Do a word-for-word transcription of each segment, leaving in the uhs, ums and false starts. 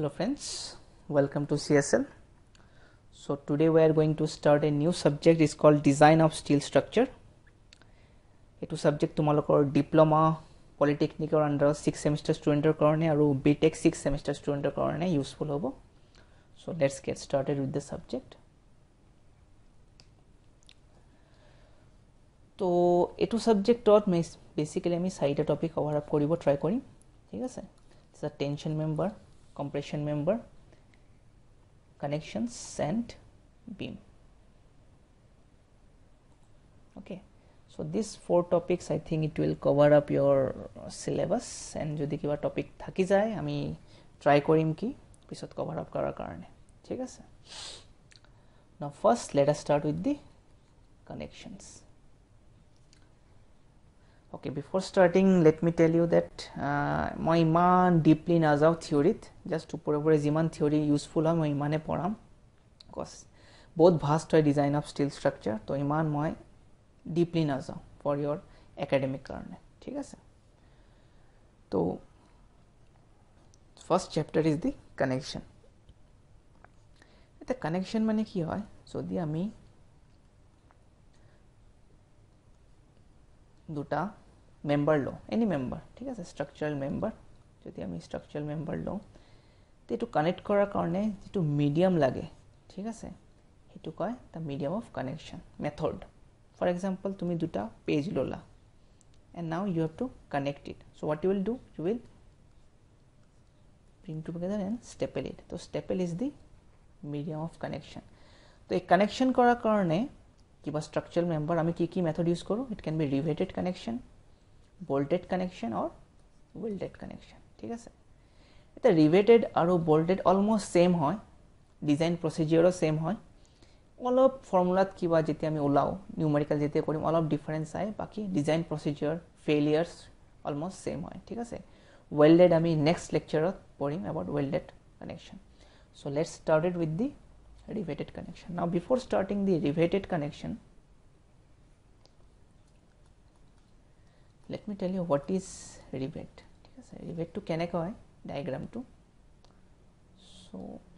Hello friends, welcome to C S L. So today we are going to start a new subject. It's called Design of Steel Structure. Etu subject tumalokor diploma polytechnic or under six semester student karone aru B Tech six semester student karone useful hobo. So let's get started with the subject. তো এটু সাবজেক্টত basically আমি চাৰিটা topic cover up কৰিব try কৰিম ঠিক আছে it's a tension member compression member connections and beam. Okay, so these four topics I think it will cover up your syllabus and jodi kiba topic thaki jay ami try korim ki pisot cover up korar karone thik ase. Now first let us start with the connections. Okay, before starting let me tell you that মই ইমান deeply নাযাও theory just উপরে উপরে যিমান theory useful হয় মই ইমানে পঢ়াম cause বহুত vast হয় design of steel structure তো ইমান মই deeply নাযাও for your academic কারণে ঠিক আছে তো first chapter is the connection. এটা connection মানে কি হয় যদি আমি দুটা মেম্বার লো এনি মেম্বার ঠিক আছে স্ট্রাকচারাল মেম্বার যদি আমি স্ট্রাকচারাল মেম্বার লো তো এটু কানেক্ট করার কারণে যেটু মিডিয়াম লাগে ঠিক আছে এটু কয় the medium of connection method for example তুমি দুটা পেজ লোলা and now you have to connect it. So what you will do, you will bring together and staple it. So staple is the medium of connection. তো এই connection করার কারণে কিবা structural member আমি কি কি মেথড ইউজ করব it can be riveted connection bolted connection or welded connection ঠিক আছে এটা রিভেটেড আর bolted অলমোস্ট সেম হয় ডিজাইন প্রসিডিউরও সেম হয় অলপ ফর্মুলাত কিবা যেতে আমি ওলাও নিউমেরিক্যাল যেতে কৰিম অলপ ডিফারেন্স আই বাকি design procedure failures almost same হয় ঠিক আছে welded আমি নেক্সট লেকচারত পঢ়িম about welded connection. So let's start it with the riveted connection. Now before starting the riveted connection, let me tell you what is rivet. ঠিক আছে rivet to কেনেকৈ হয় diagram to. So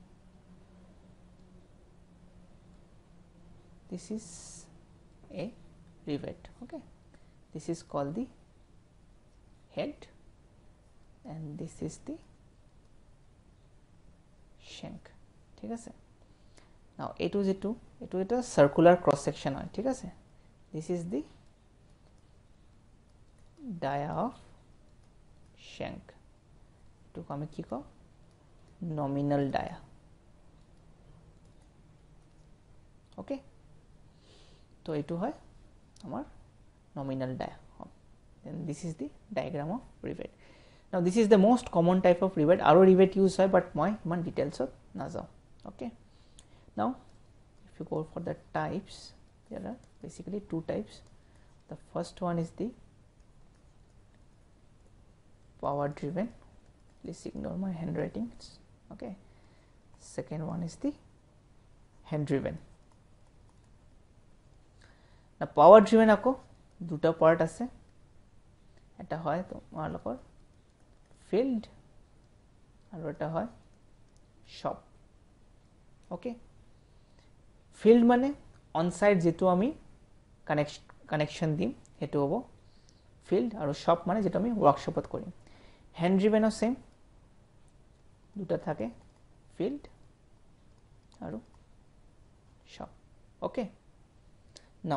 this is a rivet. Okay, this is called the head and this is the shank ঠিক আছে now এটু যেটু এটু এটা circular cross section হয় ঠিক আছে this is the dia of shank to আমি কি কও nominal dia. Okay, তো এটু হয় আমার nominal dia. Then this is the diagram of rivet. Now this is the most common type of rivet. Aro rivet use হয় but মই ইমান ডিটেইলছত না যাও. Okay, now if you go for the types, there are basically two types. The first one is the power driven, please ignore my handwriting. Okay, second one is the hand driven. Now power driven ako দুটা part আছে এটা হয় তোমালোকৰ field আৰু এটা হয় shop okay field মানে on site যেটো আমি কানেকশন দিম হেতু হ'ব ফিল্ড আৰু শপ মানে যেটো আমি ওয়ার্কশপত কৰিম হ্যান্ড ড্রিভেনও সেম দুটা থাকে ফিল্ড আৰু shop okay now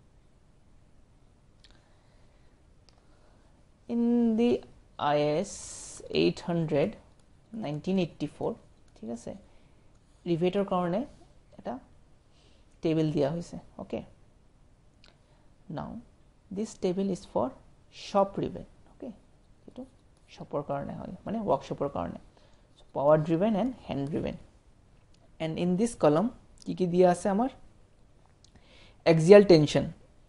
in the I S eight hundred nineteen eighty-four ঠিক আছে রিভেটৰ কাৰণে এটা টেবল দিয়া হৈছে okay now this table is for shop rivet okay এটো শপৰ কাৰণে হয় মানে ওয়ার্কশপৰ কাৰণে so power driven and hand driven and in this column কি কি দিয়া আছে আমাৰ axial tension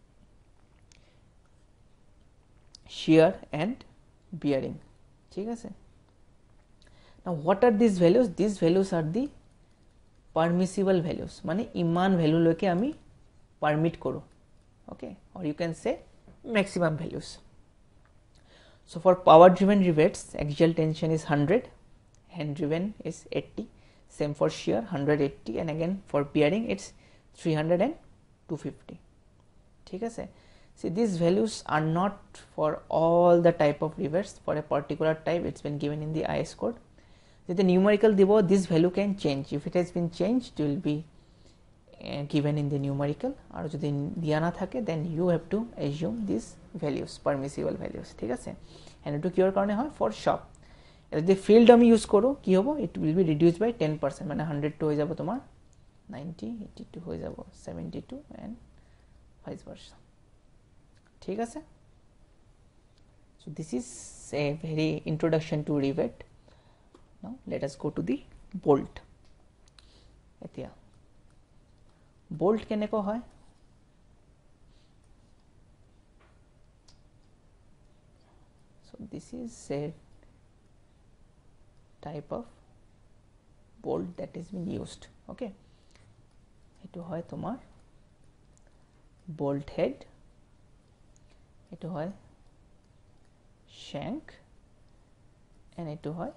shear and bearing ঠিক আছে now what are these values these values are the permissible values মানে ইমান ভ্যালু লৈকে আমি পারমিট করো okay or you can say maximum values. So for power driven rivets axial tension is one hundred, hand driven is eighty, same for shear one hundred eighty, and again for bearing it's three hundred and two fifty. ঠিক আছে, see these values are not for all the type of rivets. For a particular type it's been given in the I S code. যদি numerical দিব, this value can change. If it has been changed, it will be uh, given in the numerical. আর যদি দিয়া না থাকে, then you have to assume these values, permissible values. ঠিক আছে, and এটু কিহৰ কাৰণে হয়, for shop. যদি field আমি ইউজ কৰোঁ কি হ'ব, it will be reduced by ten percent, মানে one hundred to হৈ যাব তোমাৰ ninety, eighty-two হৈ যাব seventy-two, and vice versa. ঠিক আছে, so this is a very introduction to rivet. Now let us go to the bolt. এতিয়া bolt কেনেকৈ হয়, so this is a type of bolt that is being used. Okay, এটো হয় তোমার bolt head, এটো হয় shank, and এটো হয়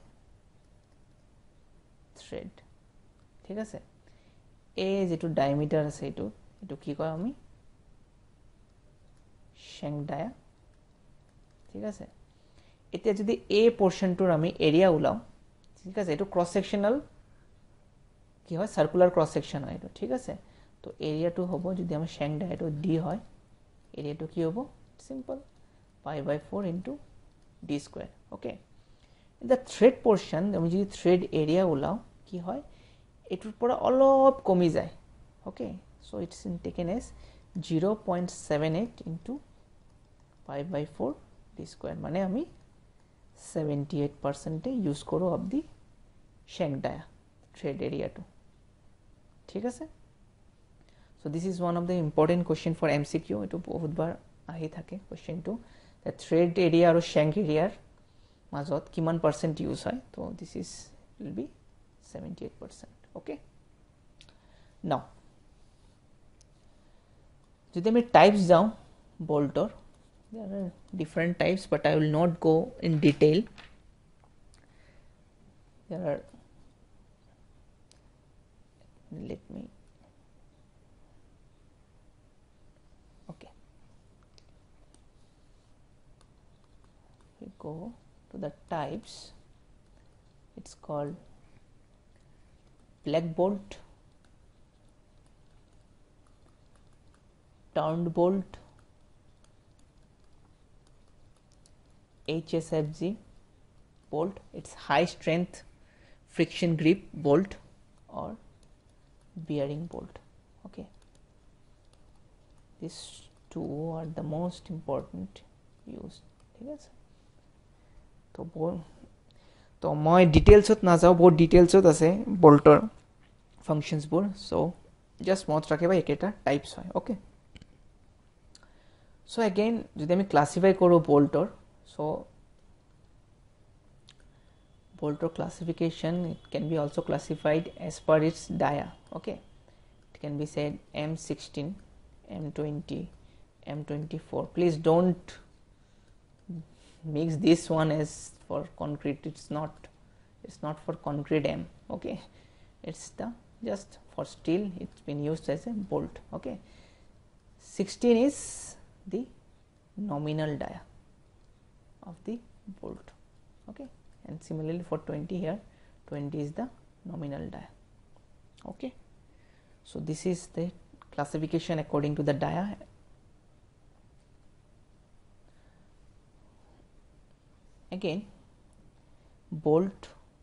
thread. ঠিক আছে, এই যেটো ডায়ামিটার আছে এটো এটো কি কয় আমি shank dia. ঠিক আছে, এতিয়া যদি এই পোরশনটোৰ আমি এরিয়া উলাও, ঠিক আছে, এটো ক্রস সেকশনাল কি হয়, সার্কুলার ক্রস সেকশন হয় এটো। ঠিক আছে, তো এরিয়াটো হ'ব যদি আমার shank dia এটো d হয়, এরিয়াটো কি হ'ব, simple pi by four into d square. Okay, the thread portion আমি যদি thread area উলাও কি হয়, এটোৰ পৰা অলপ কমি যায়। Okay, so it's in taken as zero point seven eight into pi by four d square, মানে আমি seventy-eight percent ইউজ করো of the shank dia thread area to. ঠিক আছে, so this is one of the important question for M C Q. এটো বহুতবার আহি থাকে question to, the thread area আৰু shank area মাজত কিমান percent ইউজ হয়, তো this is will be seventy-eight percent. okay, now যদি আমি types যাও boltor, there are different types but I will not go in detail. There are, let me, okay, we go to the types. It's called black bolt, turned bolt, H S F G bolt, it's high strength friction grip bolt, or bearing bolt. Okay, these two are the most important used. ঠিক আছে, তো তো মই ডিটেইলছত না যাও, বহুত ডিটেইলছত আছে বোল্টৰ ফাংশনছবোৰ, সো জাস্ট মনত ৰাখিবা একেটা টাইপস হয়। ওকে, সো এগেইন যদি আমি ক্লাসিফাই কৰো বোল্টৰ, so bolter classification, it can be also classified as per its dia. Okay, it can be said M sixteen, M twenty, M twenty-four. Please don't mix this one as for concrete, it's not, it's not for concrete M. Okay, it's the just for steel, it's been used as a bolt. Okay, sixteen is the nominal dia of the bolt. Okay, and similarly for twenty, here twenty is the nominal dia. Okay, so this is the classification according to the dia. Again, bolt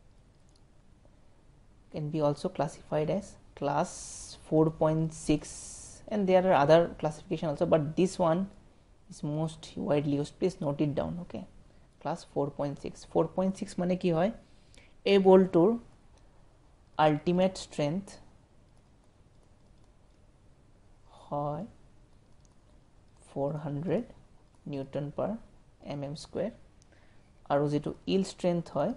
can be also classified as class four point six, and there are other classification also, but this one is most widely used. Please note it down. Okay, class four point six. four point six মানে কি হয়, এই বলটোৰ ultimate strength হয় four hundred newton per mm square, আৰু যেটো yield strength হয়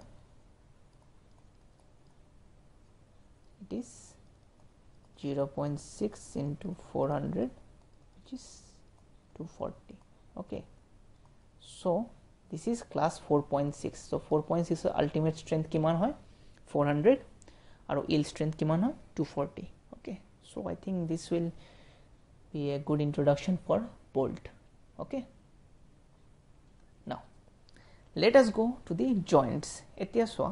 it is zero point six into four hundred, which is two forty. Okay, so this is class four point six. so four point six ultimate strength কিমান হয় four hundred আৰু yield strength কিমান হয় two forty. Okay, so I think this will be a good introduction for bolt. Okay, now let us go to the joints. এতিয়া চোৱা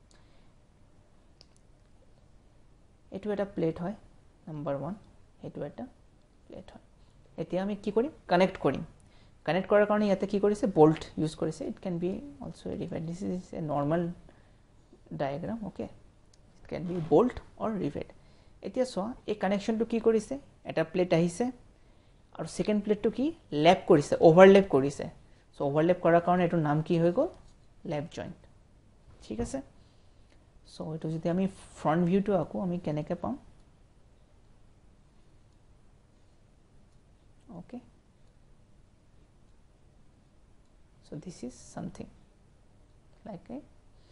এটো এটা plate হয় নাম্বাৰ ওৱান, এটো এটা প্লেট হয়। এতিয়া আমি কি কৰিম কানেক্ট কৰিম। কানেক্ট কৰাৰ কাৰণে ইয়াতে কি কৰিছে bolt ইউজ কৰিছে। It can be also rivet. This is a normal diagram. Okay, it can be bolt or rivet. এতিয়া চোৱা এই কানেকশনটো কি কৰিছে এটা প্লেট আহিছে আৰু সেকেন্ড প্লেটটো কি ল্যাপ কৰিছে ওভাৰল্যাপ কৰিছে। সো ওভাৰল্যাপ কৰাৰ কাৰণে এটো নাম কি হৈ গ'ল ল্যাপ জয়েন্ট। ঠিক আছে, সো এটো যদি আমি ফ্ৰন্ট ভিউটো আকো আমি কেনেকৈ পাম। Okay, so this is something like a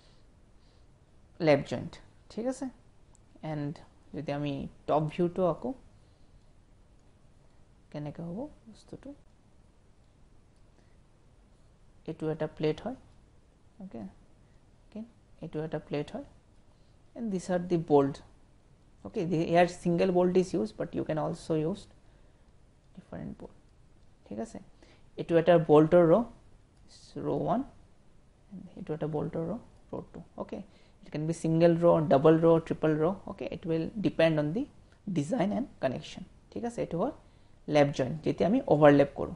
lap joint. ঠিক আছে, and যদি আমি টপ ভিউটো আকো কেনেকৈ হ'ব বস্তুটো এটো এটা প্লেট হয়। ওকে ওকে এটো এটা প্লেট হয় and these are the bolt. Okay, the here single bolt is used but you can also use different bolt. ঠিক আছে, এটো এটা bolter row row one and এটো এটা bolter row row two. Okay, it can be single row, double row, triple row. Okay, it will depend on the design and connection. ঠিক আছে, এটো হয় ল্যাপ জয়েন্ট যেটি আমি ওভারল্যাপ করব।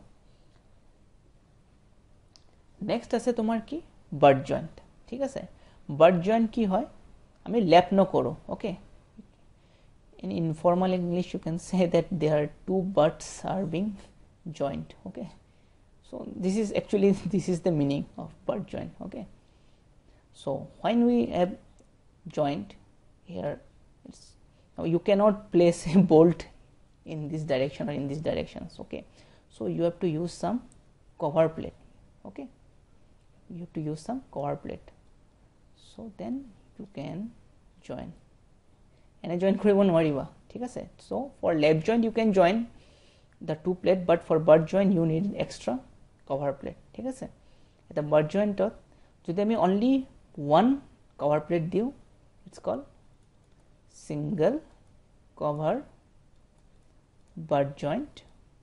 নেক্সট আছে তোমার কি বাট জয়েন্ট। ঠিক আছে, বাট জয়েন্ট কি হয় আমি ল্যাপ ন করো। Okay, in informal English you can say that there are two butts are being joined. Okay, so this is actually this is the meaning of butt joint. Okay, so when we have joint here, it's now you cannot place a bolt in this direction or in this directions. Okay, so you have to use some cover plate. Okay, you have to use some cover plate, so then you can join. এনে join কৰিব নোৱাৰিবা। ঠিক আছে, so for lap joint you can join the two plate but for butt joint you need extra cover plate. ঠিক আছে, এটা butt jointত যদি আমি only one cover plate দিও it's called single cover butt joint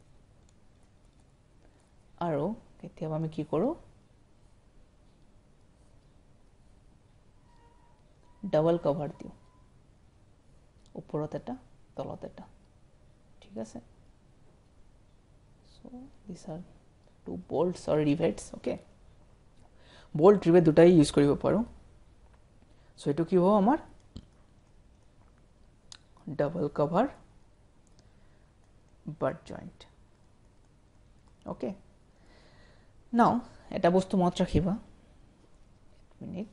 আৰু কেতিয়াবা আমি কি কৰো ডাবল কভার দিও উপৰত এটা তলত এটা। ঠিক আছে, so these are two bolts or rivets. Okay, bolt rivet দুটাই ইউজ কৰিব পাৰো। সো এটো কি হ'ব আমাৰ double cover butt joint. Okay, now এটা বস্তু মনত ৰাখিবা মিনিট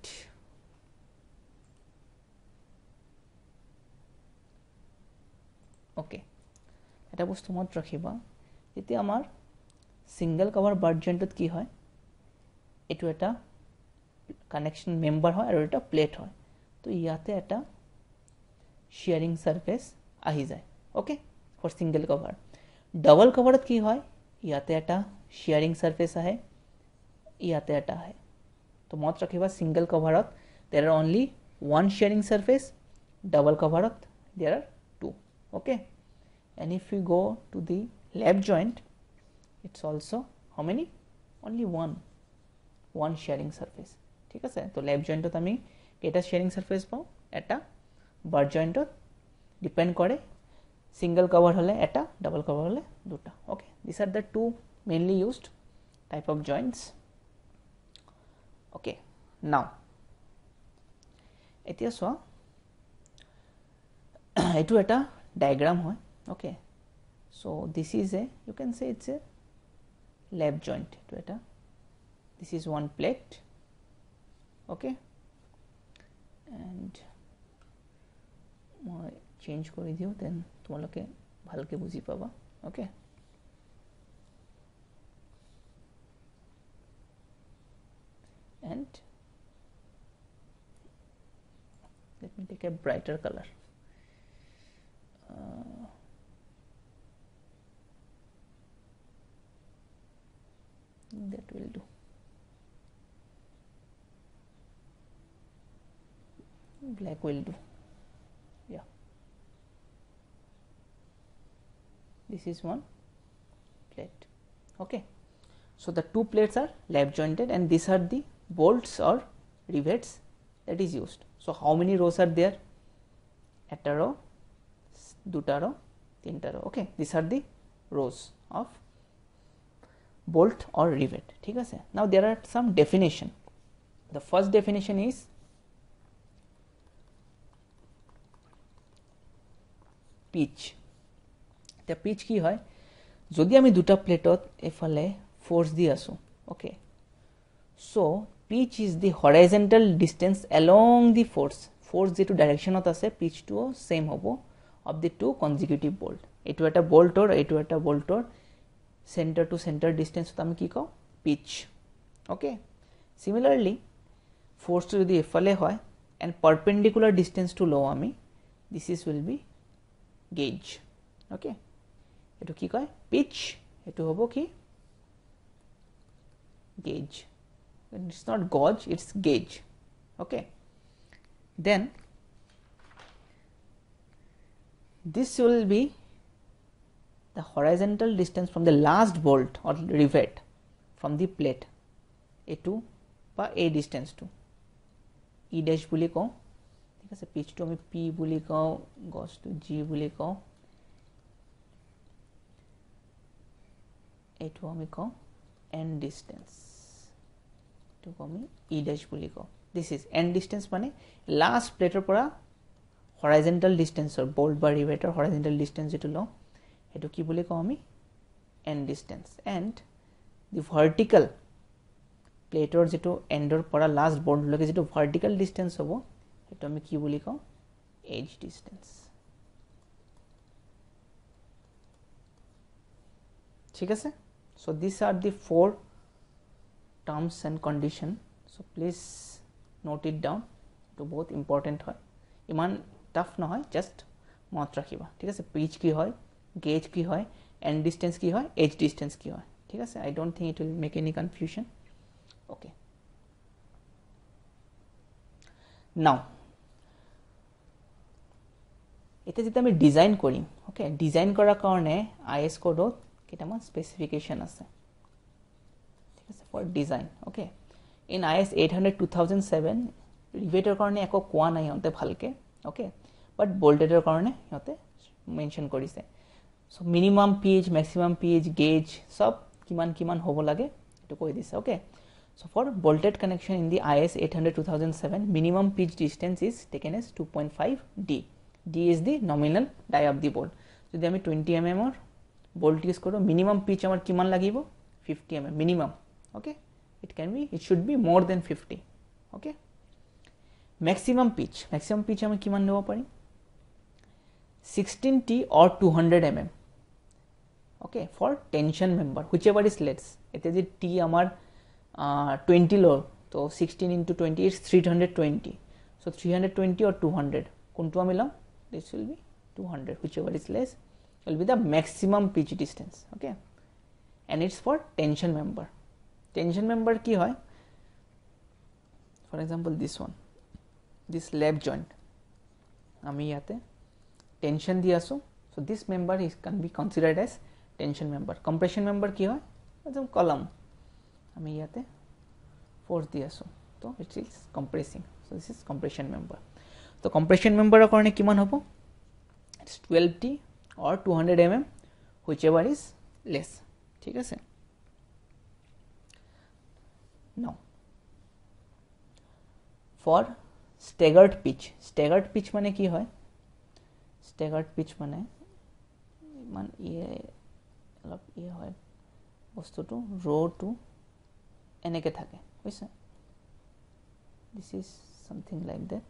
ওকে এটা বস্তু মনত ৰাখিবা যেতিয়া আমাৰ সিঙ্গেল কভার বাট জয়েন্টত কি হয় এটো এটা কানেকশন মেম্বার হয় আৰু এটা প্লেট হয়। তো ইয়াতে এটা শেয়ারিং সারফেস আহি যায়। Okay, for single cover. Double কভারত কি হয় ইয়াতে এটা শেয়ারিং সারফেস আহে ইয়াতে এটা আহে। তো মনত ৰাখিবা সিঙ্গেল কভারত there are only one sharing surface, double coverত there are two. Okay, and if we go to the lap joint it's also how many only one one sharing surface. ঠিক আছে, তো lap jointত আমি কেটা sharing surface পাও এটা butt jointত depend করে সিঙ্গেল কভার হলে এটা ডাবল কভার হলে দুটা। Okay, these are the two mainly used type of joints. Okay, now এতিয়া চোৱা এটো এটা diagram হয়। Okay, so this is a you can say it's a lap joint. এটো এটা this is one plate. Okay, and মই change কৰি দিও দেন তোমালোকে ভালকে বুজি পাবা। ওকে, and let me take a brighter color. Uh, that will do. black will do. Yeah, this is one plate. Okay, so the two plates are lap jointed and these are the bolts or rivets that is used. So how many rows are there? Eta row, duta row, tinta row. Okay, these are the rows of bolt or rivet. ठीक है. Now there are some definition. The first definition is pitch. The pitch কি হয়? যদি আমি দুটা প্লেটত এফালে force দি আছো, okay, so pitch is the horizontal distance along the force. Force যেটো ডাইরেকশনত আছে pitch টো সেম হ'ব of the two consecutive bolt. এটো এটা বোল্টৰ, এটো এটা বোল্টৰ center to center distance তো আমি কি কও? pitch. Okay, similarly force to যদি এফালে হয় and perpendicular distance to লও আমি, this is will be gauge. Okay, এটো কি কয়? pitch. এটো হ'ব কি? gauge. It's not gauge, it's gauge. Okay, then this will be the horizontal distance from the last bolt or rivet from the plate A two বা A distance to E dash বুলি কও. ঠিক আছে, pitch to আমি P বুলি কও, gauge to G বুলি কও, A two আমি কও end distance to আমি E dash বুলি কও. This is end distance মানে last plate er pora horizontal distance or bolt বা rivet or horizontal distance যেটো লও এটো কি বুলি কও আমি? end distance. And the vertical plate or যেটো end or pora last bolt লকে যেটো vertical distance হবো এটো আমি কি বুলি কও? edge distance. ঠিক আছে? So these are the four terms and condition. So please note it down. To both important হয়, ইমান টাফ নহয়, জাস্ট মনত ৰাখিবা. ঠিক আছে, pitch কি হয়, gauge কি হয়, end distance কি হয়, edge distance কি হয়. ঠিক আছে, I don't think it will make any confusion. Okay, now এটা যেটা আমি ডিজাইন কৰিম, ওকে, ডিজাইন কৰাৰ কাৰণে আইএস কোডত কেইটামান স্পেসিফিকেশন আছে. ঠিক আছে, for design. Okay, in IS eight hundred two thousand seven রিভেটৰ কাৰণে একো কোৱা নাই হতে ভালকে. ওকে, বাট বোল্টেডৰ কাৰণে হতে মেনশন কৰিছে. So minimum pitch, maximum pitch, gauge সব কিমান কিমান হ'ব লাগে এটো কৈ দিছে. Okay, so for bolted connection in the I S eight hundred two thousand seven minimum pitch distance is taken as two point five D. D is the nominal die of the bolt. যদি আমি twenty millimeter or bolt use কৰো, minimum pitch আমার কিমান লাগিব? fifty millimeter minimum. Okay, it can be, it should be more than fifty. Okay, maximum pitch, maximum pitch আমি কিমান নেব পারি? sixteen T or two hundred millimeter. Okay, for tension member whichever is less. এতে যে T আমার twenty লো, তো sixteen into twenty is three hundred twenty. So three hundred twenty or two hundred কোনটো আমি লম? This will be two hundred, whichever is less will be the maximum pitch distance. Okay, and it's for tension member. Tension member কি হয়? For example, this one, this lap joint আমি ইয়াতে tension দি আছো, so this member is can be considered as tension member. Compression member কি হয়? একদম column আমি ইয়াতে force দি আছো, তো it is compressing. So this is compression member. তো compression member এর কারণে কিমান হ'ব? It's twelve T or two hundred millimeter, whichever is less. ঠিক আছে, now for staggered pitch. Staggered pitch মানে কি হয়? Staggered pitch মানে মান ইয়ে অলপ ইয়ে হয়, বস্তুটো রো টু এনেকে থাকে, বুঝছে? This is something like that.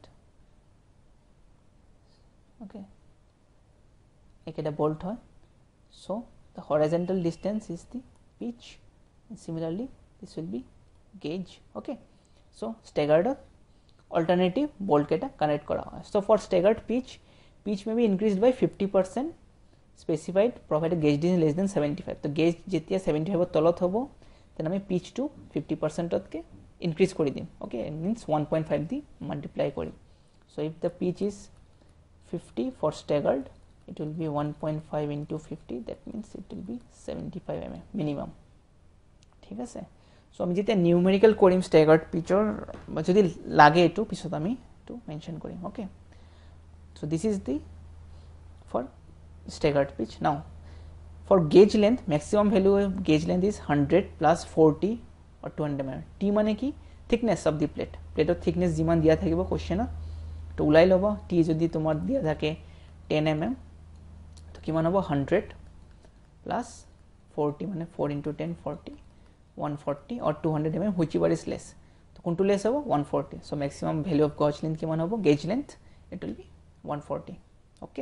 Okay, একটা bolt হয়, so the horizontal distance is the pitch, and similarly this will be gauge. Okay, so staggered alternative bolt কেটা connect করা হয়. So for staggered pitch, pitch may be increased by fifty percent specified provided gauge distance less than seventy-five. তো gauge যেতিয়া seventy-five এর তলত হবো, then আমি pitch to fifty percent K increase করে দিম. Okay, it means one point five the multiply করি. So if the pitch is fifty for staggered, it will be one point five into fifty, that means it will be seventy-five millimeters minimum. ঠিক আছে, so আমি যেতিয়া numerical কৰিম staggered pitchৰ যদি লাগে এটো পিছত আমি এটো মেনশন কৰিম. Okay, so this is the for staggered pitch. Now for gauge length, maximum value of gauge length is one hundred plus forty or two hundred millimeters. T মানে কি? thickness of the plate. plate of thickness যিমান দিয়া থাকিব কোৱেশ্চনত তো উলাই লব. T যদি তোমাৰ দিয়া থাকে ten millimeters, তো কিমান হ'ব? one hundred plus forty মানে four into ten, forty, one forty or two hundred millimeters, whichever is less. তো কোনটো less হ'ব? one forty. So maximum value of gauge length কিমান হ'ব? Gauge length, it will be one forty. Okay.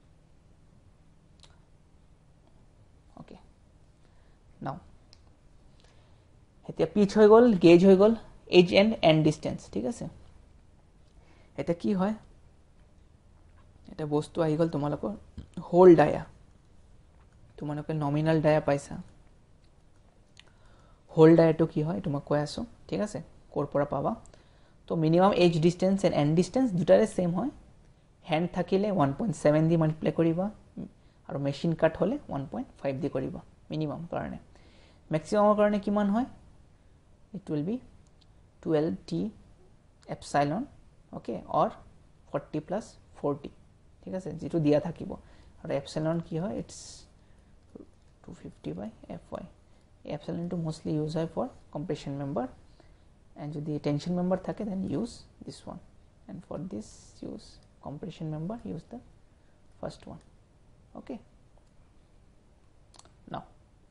Okay. Now এতিয়া pitch হৈ গ'ল, gauge হৈ গ'ল, edge and end distance. ঠিক আছে, এটা কি হয়? এটা বস্তু আহি গ'ল তোমালোকৰ হোল ডায়া. তোমালোকে নমিনাল ডায়া পাইছা. হোল ডায়াটো কি হয় তোমাক কৈ আছো. ঠিক আছে, ক'ৰ পৰা পাবা? তো minimum edge distance end end distance দুটাৰে সেম হয়. হ্যান্ড থাকিলে one point seven দি মাল্টিপ্লাই কৰিবা আৰু মেচিন কাট হলে one point five দি কৰিবা মিনিমাম কাৰণে. ম্যাক্সিমামৰ কাৰণে কিমান হয়? It will be twelve T epsilon, okay, or forty plus forty. ঠিক আছে, যেটো দিয়া থাকিব. আৰু epsilon কি হয়? It's two fifty by Fy. Epsilon to mostly use হয় for compression member, and যদি tension member থাকে then use this one, and for this use compression member, use the first one. Okay. Now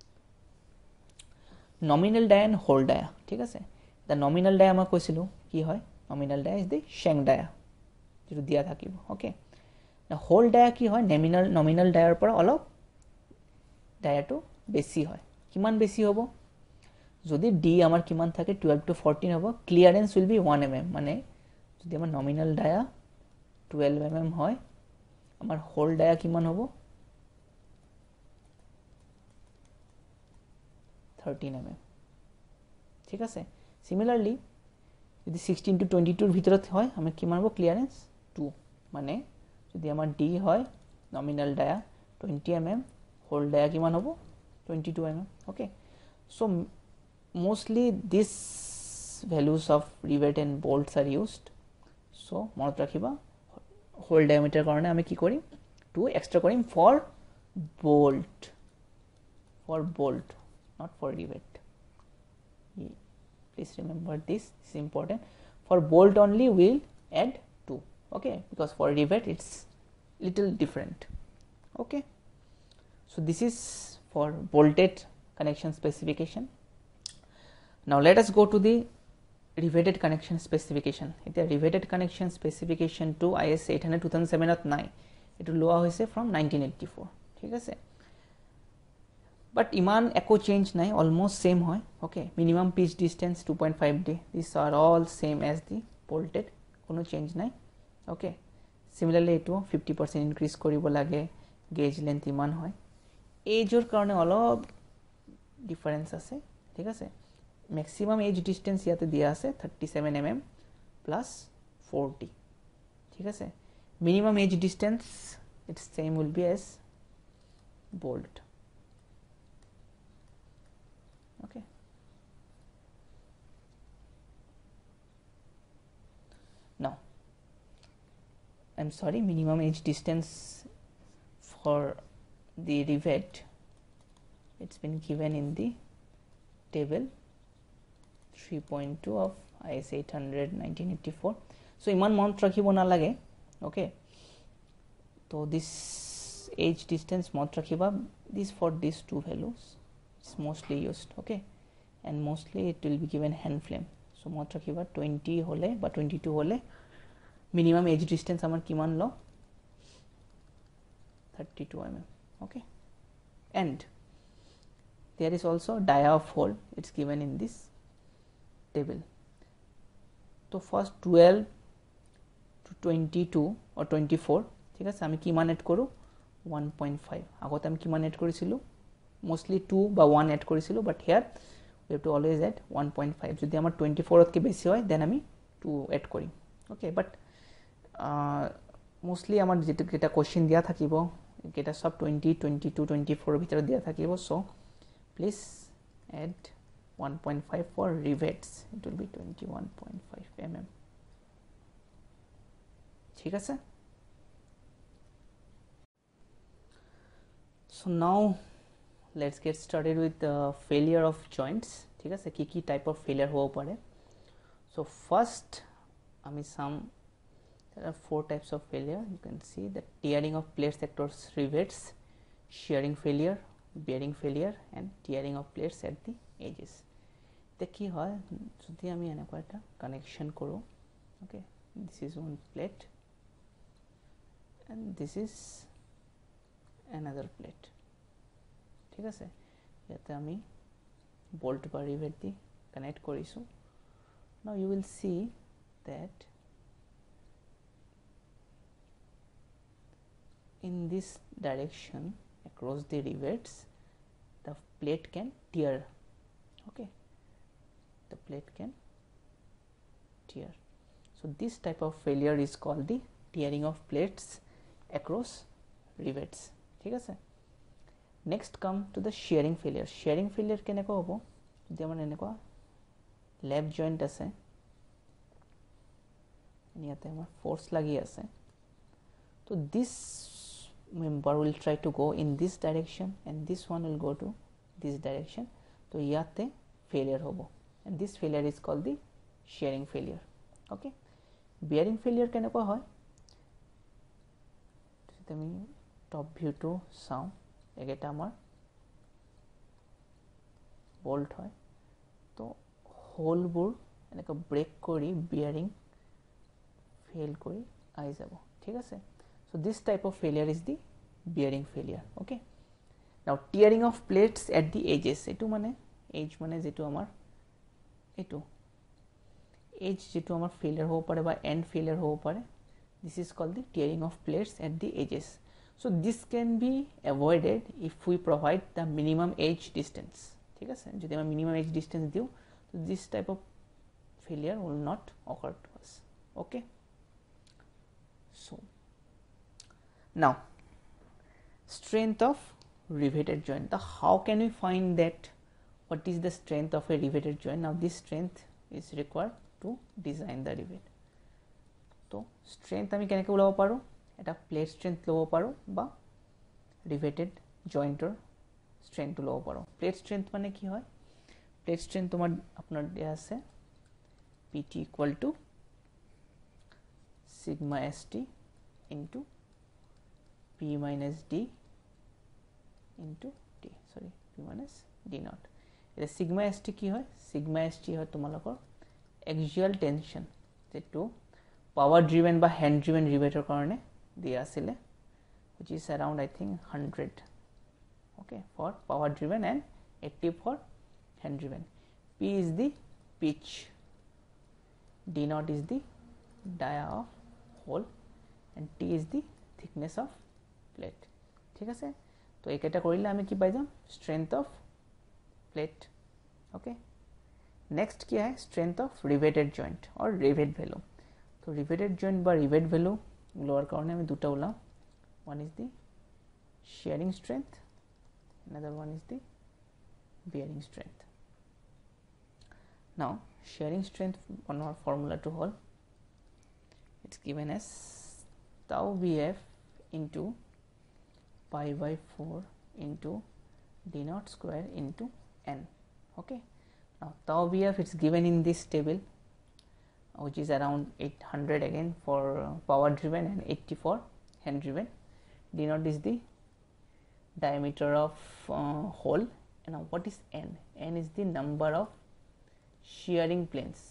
nominal dia and whole dia. ঠিক আছে, the nominal dia আমরা কইছিলো কি হয়? nominal dia is the shank dia যেটো দিয়া থাকিব. Okay, now whole dia কি হয়? nominal nominal dia ৰ পৰা অলপ dia টো বেছি হয়. কিমান বেছি হ'ব? যদি d আমাৰ কিমান থাকে twelve to fourteen হ'ব, clearance will be one millimeter. মানে যদি আমাৰ nominal dia twelve millimeters হয়, আমাৰ whole dia কিমান হ'ব? thirteen millimeters. ঠিক আছে, similarly যদি sixteen to twenty-two ৰ ভিতৰত হয় আমাৰ কিমান হ'ব ক্লিয়ারেন্স? two. মানে যদি আমাৰ d হয় nominal dia twenty millimeters, whole dia কিমান হ'ব? twenty-two millimeters. Okay, so mostly these values of rivet and bolts are used. So মনত ৰাখিবা whole diameter কাৰণে আমি কি কৰিম? two extra কৰিম for bolt, for bolt, not for rivet. Please remember this, this is important. For bolt only we'll add two. Okay, because for rivet it's little different. Okay, so this is for bolted connection specification. Now let us go to the riveted connection specification. It's a riveted connection specification to I S eight hundred two thousand seven ত নাই, এটো লোৱা হৈছে from nineteen eighty-four. ঠিক আছে, but ইমান একো change নাই, almost same হয়. Okay, minimum pitch distance two point five D, these are all same as the bolted, কোনো চেঞ্জ নাই. ওকে, সিমিলারলি এটো fifty percent ইনক্রিজ কৰিব লাগে. গেজ লেন্থ ইমান হয়. এজৰ কাৰণে অলপ ডিফারেন্স আছে. ঠিক আছে, ম্যাক্সিমাম এজ ডিস্টেন্স ইয়াতে দিয়া আছে thirty-seven millimeters plus forty. ঠিক আছে, minimum edge distance its same will be as bolt. Okay, now I'm sorry, minimum edge distance for the rivet, it's been given in the table three point two of I S eight hundred nineteen eighty-four. So ইমান মনত ৰাখিব নালাগে. Okay, so this edge distance মনত ৰাখিবা. This for these two values is mostly used. Okay, and mostly it will be given hand flame. So মনত ৰাখিবা twenty হলে বা twenty-two হলে minimum edge distance আমাৰ কিমান ল? thirty-two millimeters. Okay, and there is also dia of hole, it's given in this table. So first twelve to twenty-two or twenty-four. ঠিক আছে, আমি কিমান এড কৰো? one point five. আগতে আমি কিমান এড কৰিছিলো? mostly two বা one এড কৰিছিলো, but here we have to always add one point five. যদি আমাৰ twenty-four তকে বেছি হয় then আমি two এড কৰিম. Okay, but মোষ্টলি আমাৰ যেটো কেটা কোৱেশ্চন দিয়া থাকিব কেটা সব twenty twenty-two twenty-four ভিতৰত দিয়া থাকিব so please add one point five for rivets it will be twenty-one point five millimeters ঠিক আছে so now let's get started with the failure of joints ঠিক আছে কি কি টাইপ অফ ফেলিয়ার হ'ব পাৰে so first আমি সাম there are four types of failure you can see the tearing of plates across rivets shearing failure bearing failure and tearing of plates at the edges তে কি হয় যদি আমি এনেকুৱা এটা কানেকশন কৰো okay this is one plate and this is another plate ঠিক আছে ইয়াতে আমি bolt বা rivet দি connect কৰিছো now you will see that in this direction across the rivets the plate can tear okay the plate can tear so this type of failure is called the tearing of plates across rivets ঠিক আছে next come to the shearing failure shearing failure কেনেকৈ হ'ব যদি আমাৰ এনেকুৱা lap joint আছে ইয়াতে আমাৰ force লাগি আছে so this member will try to go in this direction and this one will go to this direction so ইয়াতে failure হ'ব and this failure is called the shearing failure okay bearing failure কেনেকুৱা হয় যদি আমি top ভিউটো চাওঁ একেটা আমাৰ bolt হয় তো হোলবোৰ এনেকৈ ব্ৰেক কৰি bearing fail কৰি আহি যাব ঠিক আছে so this type of failure is the bearing failure okay now tearing of plates at the edges etu mane edge mane jetu amar etu edge jetu amar failure hobo pare ba end failure hobo pare this is called the tearing of plates at the edges so this can be avoided if we provide the minimum edge distance ঠিক আছে যদি আমি minimum edge distance দিও so this type of failure will not occur to us okay so now strength of riveted joint the how can we find that what is the strength of a riveted joint now this strength is required to design the rivet so strength ami keneke ulabo paro eta plate strength lobo paro ba riveted jointer strength lobo paro plate strength mane ki hoy plate strength tomar apnar deya ase pt equal to sigma st into p minus d into t sorry p minus d naught এটা sigma st কি হয় sigma st হয় তোমালোকৰ axial tension যেটো power driven বা hand driven riveter কাৰণে দিয়া আছিল which is around I think one hundred okay for power driven and eighty for hand driven p is the pitch d naught is the dia of hole and t is the thickness of plate ঠিক আছে তো একেটা কৰিলে আমি কি পাই যাম strength of plate okay next কি হয় strength of riveted joint or rivet value তো riveted joint বা rivet value লোৱাৰ কাৰণে আমি দুটা ওলাম one is the shearing strength another one is the bearing strength now shearing strength one our formula to hold it's given as tau bf into pi by four into d naught square into n okay now tau bf it's given in this table which is around eight hundred again for uh, power driven and eighty for hand driven d naught is the diameter of uh, hole and now what is n n is the number of shearing planes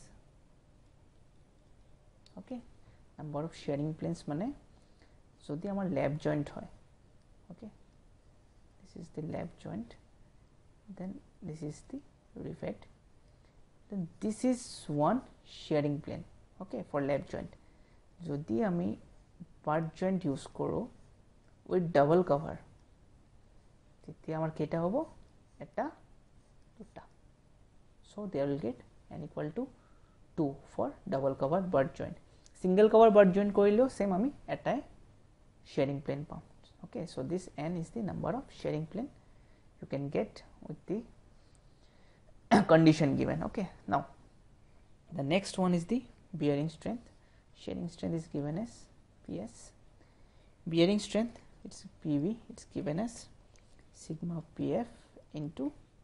okay number of shearing planes মানে যদি আমার lap joint হয় okay this is the lap joint then this is the rivet then this is one shearing plane okay for lap joint যদি আমি butt joint use কৰো with double cover তেতিয়া আমার কেটা হবো এটা দুটা so they will get n equal to two for double cover butt joint single cover butt joint কৰিলেও same আমি এটাই shearing plane পাম. Okay, so this n is the number of shearing plane you can get with the condition given. Okay, now the next one is the bearing strength. Shearing strength is given as P S. Bearing strength, it's P V, it's given as sigma P F into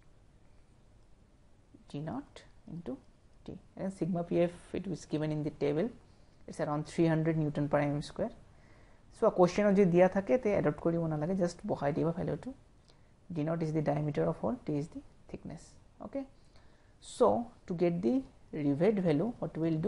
G naught into T, and sigma P F it was given in the table, it's around three hundred Newton per mm square. So a question of the dia thake te adopt kori mona lage, just bohai diba value to D naught is the diameter of hole, T is the thickness. Okay, so to get the rivet value, what we will do,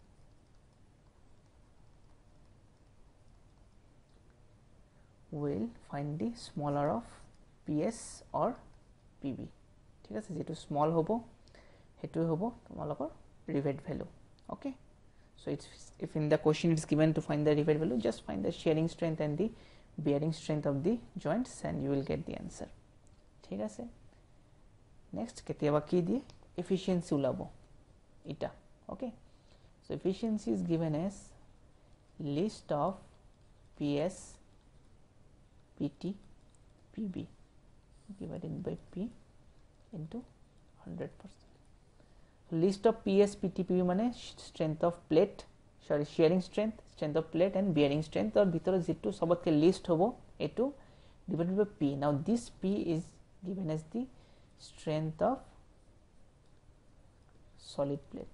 we will find the smaller of P S or P V. ঠিক আছে, যেটো small hobo hetu hobo tomalokor rivet value. Okay, so it's if in the question it's given to find the rivet value, just find the shearing strength and the bearing strength of the joints and you will get the answer. ঠিক আছে, next কেতিয়াবা কি দিয়ে efficiency ulabo এটা. Okay, so efficiency is given as list of P S P T P B divided by P into one hundred percent. List of P S P T P B মানে strength of plate, sorry shearing strength, strength of plate and bearing strength, or ভিতরে যেটো সবতকে list হবো এটো divided by P. Now this P is given as the strength of solid plate.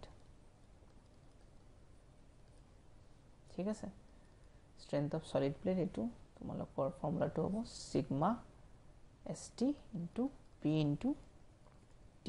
ঠিক আছে, strength of solid plate এটো তোমালোকৰ ফৰ্মুলাটো হ'ব sigma st into P into T.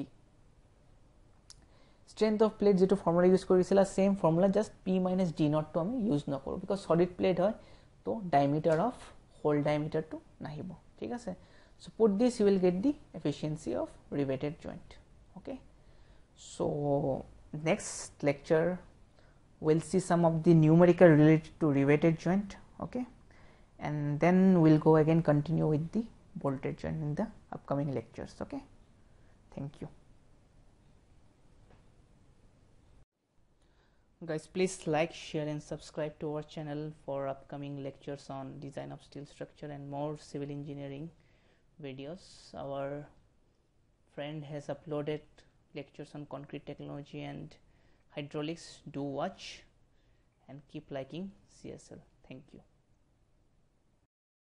strength of plate যেটো ফৰ্মুলা ইউজ কৰিছিলা same formula, just P minus D naught to আমি use নকৰো because solid plate হয় তো diameter of hole diameter to নাহিব. ঠিক আছে, so put this you will get the efficiency of riveted joint. Okay, so next lecture we'll see some of the numerical related to riveted joint. Okay, and then we'll go again continue with the bolted joint in the upcoming lectures. Okay, thank you guys. Please like, share and subscribe to our channel for upcoming lectures on design of steel structure and more civil engineering videos. Our friend has uploaded lectures on concrete technology and hydraulics. Do watch and keep liking C S L. Thank you.